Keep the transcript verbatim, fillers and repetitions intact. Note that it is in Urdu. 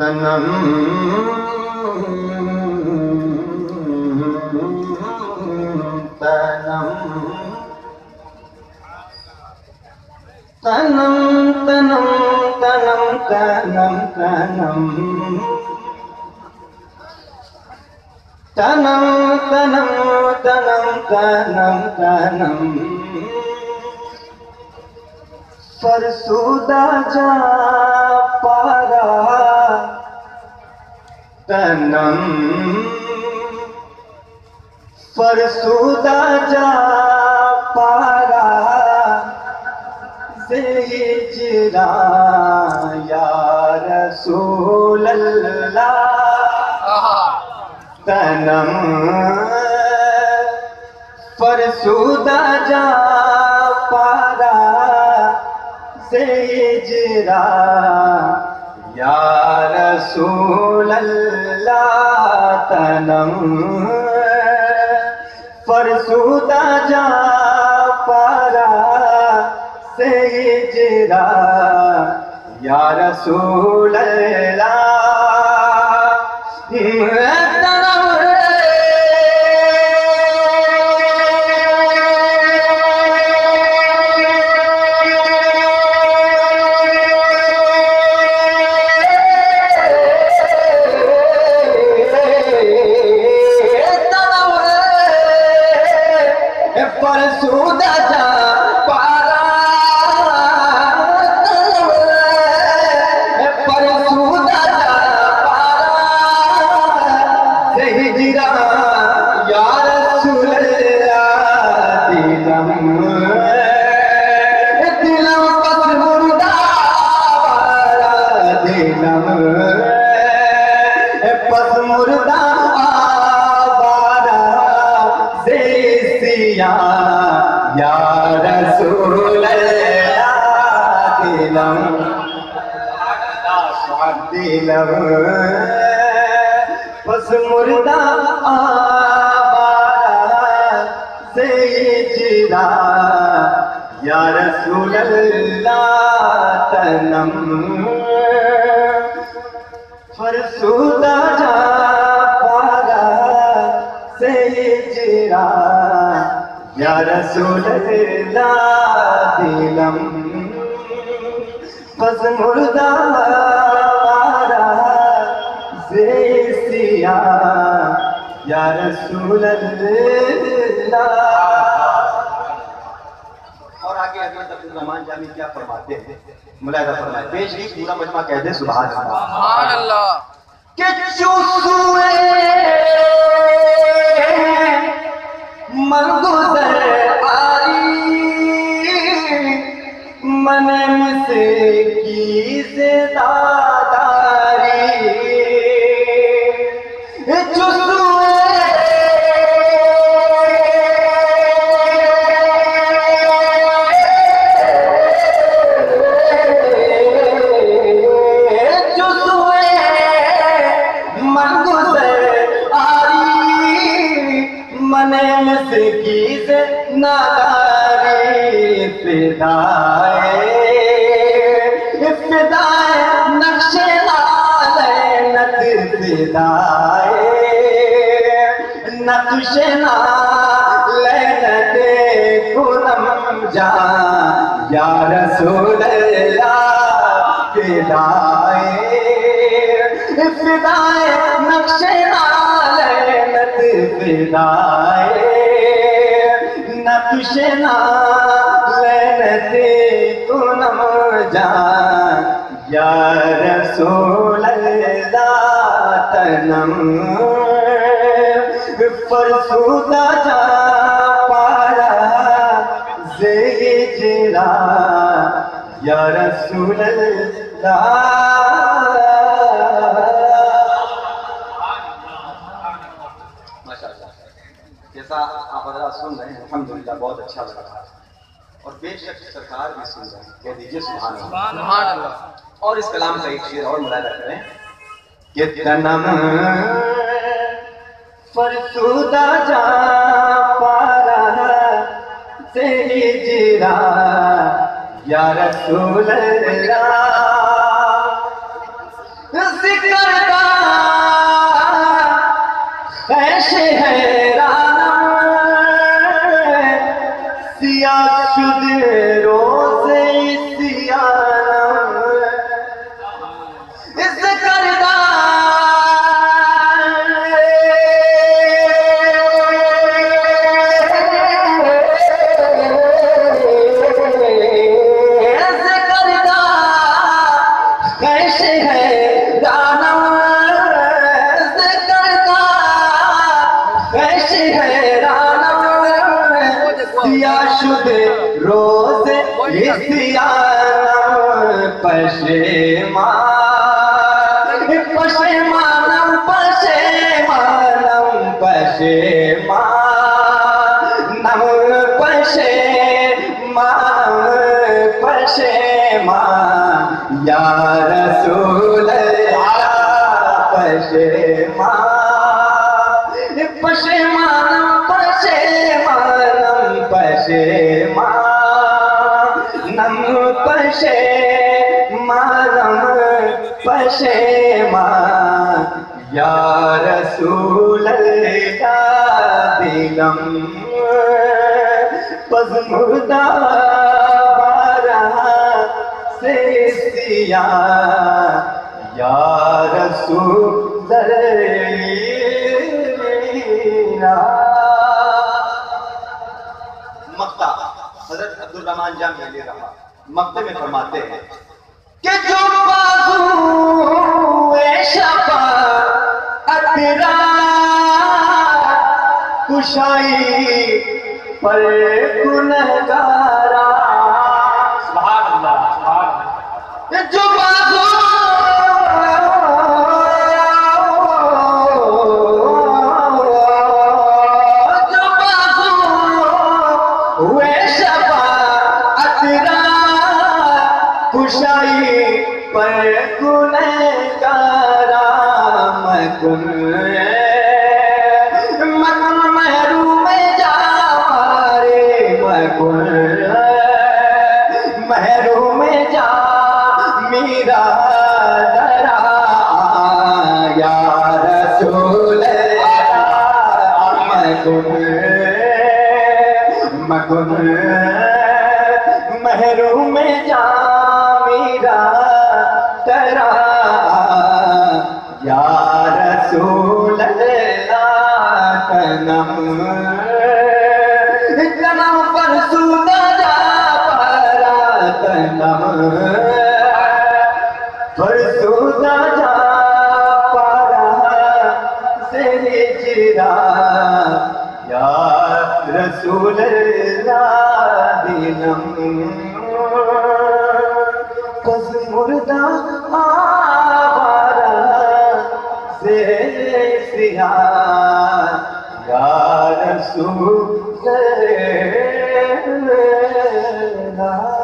تنم تنم تنم تنم تنم تنم تنم تنم تنم تنم تنم تنم فرسودہ جا پارا تنم فرسودہ جا پارا زہجرا یا رسول اللہ تنم فرسودہ جا پارا زہجرا یا رسول اللہ تنم فرسودہ جا پارا زہجرا یا رسول اللہ فرسودہ جا پارا فرسودہ جا پارا زہجرا یا رسول اللہ دلم دلم پس مردہ آوارا دلم پس مردہ یا رسول اللہ دلم دلم پس مردہ آوارا زہجرا یا رسول اللہ تنم فرسودہ جا پارا زہجرا یا رسول اللہ دلم پس مردہ آوارا زہجرا یا رسول اللہ. اور آگے حضرت عبدالرحمن جامی کیا فرماتے ہیں؟ ملاحظہ فرمائے پیش ہی پورا مجمع کہہ دے سبحان اللہ سبحان اللہ. کہ چوسوئے من گزر آئی من سے کی زداداری چوسوئے مسکیز ناداری فدائے فدائے نقش نالینت فدائے نقش نالینت کنم جان یا رسول اللہ فدائے فدائے نقش نالینت فدائے نقش نالینت کنم جان یا رسول اللہ تنم فرسودہ جا پارا زہجرا یا رسول اللہ. جیسا آپ حضرات سن رہے ہیں الحمدللہ بہت اچھا لگ رہا ہے اور بے شک سرکار بھی سن رہے ہیں. کہہ دیجئے سبحان اللہ. سبحان اللہ. اور اس کلام کا ایک شعر اور ملاحظہ کریں کہ تنم فرسودہ جا پارا زہجرا یا رسول اللہ ذکر کا خیش حیرانم سیاہ شد روز سیانم ذکر کا روز سیانم پشیمان پشیمانم پشیمانم پشیمانم پشیمانم پشیمان یا رسول اللہ پشیمان پشیمانم پشیمانم پشیمانم پشیمانم پشیمان یا رسول اللہ دلم پزمردہ بارہ سے سیاہ یا رسول اللہ. مقطع حضرت عبدالرحمن جامی علیہ رحمہ مقطع میں فرماتے ہیں کہ جو بازوئے شفاعت را کشائی پر گنہگارا سبحان اللہ سبحان اللہ جو بازو کشائی پر گنہگارا مکن مکن محروم جا رے مکن محروم جا میرا درا یا رسول اللہ مکن مکن محروم جا میرا ترا یا رسول اللہ کنم کنم فرسودہ جا پارا کنم فرسودہ جا پارا سے ہجرا یا رسول اللہ دلم پزمردہ آوارہ سے سیاہ یا رسول اللہ.